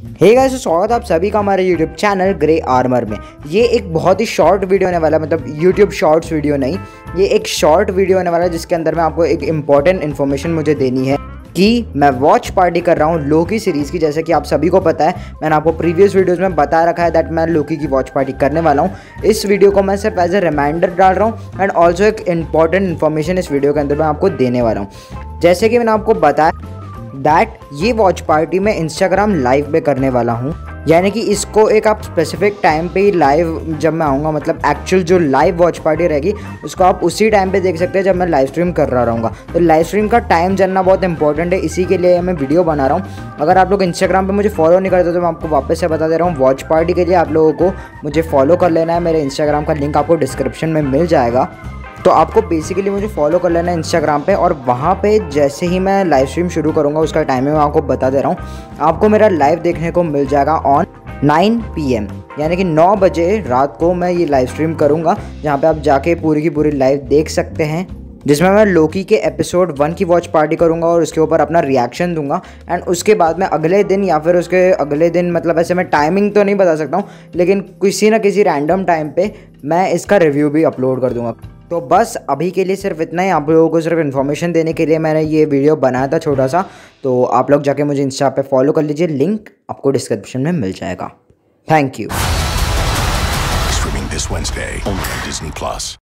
Hey guys, स्वागत है आप सभी का हमारे YouTube चैनल ग्रे आर्मर में। ये एक बहुत ही शॉर्ट वीडियो होने वाला है, मतलब YouTube शॉर्ट्स वीडियो नहीं, ये एक शॉर्ट वीडियो होने वाला है जिसके अंदर मैं आपको एक इम्पॉर्टेंट इन्फॉर्मेशन मुझे देनी है कि मैं वॉच पार्टी कर रहा हूँ लोकी सीरीज़ की। जैसे कि आप सभी को पता है, मैंने आपको प्रीवियस वीडियोस में बता रखा है दैट मैं लोकी की वॉच पार्टी करने वाला हूँ। इस वीडियो को मैं सिर्फ एज ए रिमाइंडर डाल रहा हूँ एंड ऑल्सो एक इम्पॉर्टेंट इन्फॉर्मेशन इस वीडियो के अंदर मैं आपको देने वाला हूँ। जैसे कि मैंने आपको बताया दैट ये वॉच पार्टी मैं इंस्टाग्राम लाइव पे करने वाला हूँ, यानी कि इसको एक आप स्पेसिफिक टाइम पे ही लाइव जब मैं आऊँगा, मतलब एक्चुअल जो लाइव वॉच पार्टी रहेगी उसको आप उसी टाइम पे देख सकते हैं जब मैं लाइव स्ट्रीम कर रहा रहूँगा। तो लाइव स्ट्रीम का टाइम जानना बहुत इंपॉर्टेंट है, इसी के लिए मैं वीडियो बना रहा हूँ। अगर आप लोग इंस्टाग्राम पे मुझे फॉलो नहीं करते तो मैं आपको वापस से बता दे रहा हूँ, वॉच पार्टी के लिए आप लोगों को मुझे फॉलो कर लेना है। मेरे इंस्टाग्राम का लिंक आपको डिस्क्रिप्शन में मिल जाएगा, तो आपको बेसिकली मुझे फॉलो कर लेना है इंस्टाग्राम पे। और वहाँ पे जैसे ही मैं लाइव स्ट्रीम शुरू करूँगा उसका टाइम मैं आपको बता दे रहा हूँ, आपको मेरा लाइव देखने को मिल जाएगा ऑन 9 PM, यानी कि 9 बजे रात को मैं ये लाइव स्ट्रीम करूँगा, जहाँ पे आप जाके पूरी की पूरी लाइव देख सकते हैं, जिसमें मैं लोकी के एपिसोड 1 की वॉच पार्टी करूँगा और उसके ऊपर अपना रिएक्शन दूंगा। एंड उसके बाद मैं अगले दिन या फिर उसके अगले दिन, मतलब ऐसे मैं टाइमिंग तो नहीं बता सकता हूँ, लेकिन किसी ना किसी रैंडम टाइम पे मैं इसका रिव्यू भी अपलोड कर दूंगा। तो बस अभी के लिए सिर्फ इतना ही, आप लोगों को सिर्फ इन्फॉर्मेशन देने के लिए मैंने ये वीडियो बनाया था छोटा सा। तो आप लोग जाके मुझे इंस्टा पे फॉलो कर लीजिए, लिंक आपको डिस्क्रिप्शन में मिल जाएगा। Thank you.